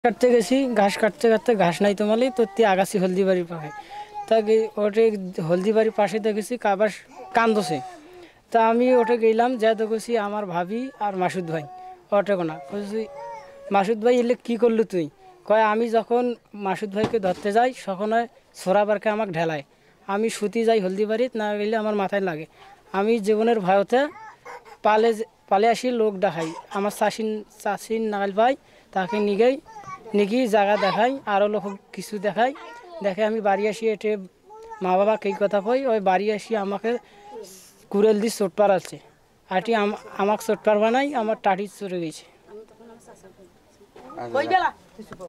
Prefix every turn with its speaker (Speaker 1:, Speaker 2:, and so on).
Speaker 1: কাটতে গেছি, ঘাস কাটতে কাটতে ঘাস নাই তোমালি তো আগাছি হলদিবাড়ির পাশে। তাকে ওটে হলদিবাড়ির পাশে দেখেছি কাবার কান্দছে। তা আমি ওটে গেলাম, যা দেখেছি আমার ভাবি আর মাসুদ ভাই ওটে কোনা বলছি, মাসুদ ভাই এলে কী করলু তুই? কয় আমি যখন মাসুদ ভাইকে ধরতে যাই তখন ছোড়াবারকে আমাকে ঢেলায়, আমি সুতি যাই হলদিবাড়িত না গেলে আমার মাথায় লাগে। আমি জীবনের ভয়তে পালে পালে আসি লোক দেখাই, আমার চাষির নাগাল পাই, তাকে নিগি জায়গা দেখাই, আরও লোক কিছু দেখাই। দেখে আমি বাড়ি আসি, এটে মা বাবা এই কথা কই, ওই বাড়ি আসি আমাকে কুড়েল দিয়ে চোট পাড়াচ্ছে। আটি আমাকে চোট পাড়বা নাই, আমার টাটি চড়ে গেছে।